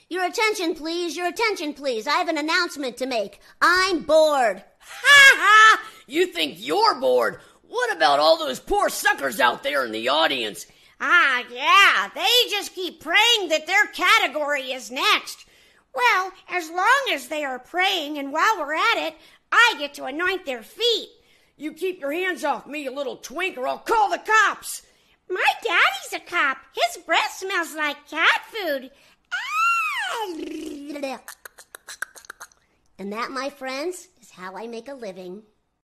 Your attention, please. Your attention, please. I have an announcement to make. I'm bored. Ha ha! You think you're bored? What about all those poor suckers out there in the audience? Ah, yeah, they just keep praying that their category is next. Well, as long as they are praying, and while we're at it, I get to anoint their feet. You keep your hands off me, you little twink, or I'll call the cops. My daddy's a cop. His breath smells like cat food. And that, my friends, is how I make a living.